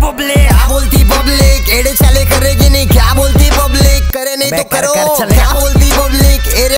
Public, क्या बोलती public, एड़े चले करेगी नहीं, क्या बोलती पब्लिक, करे नहीं तो करो, क्या बोलती पब्लिक।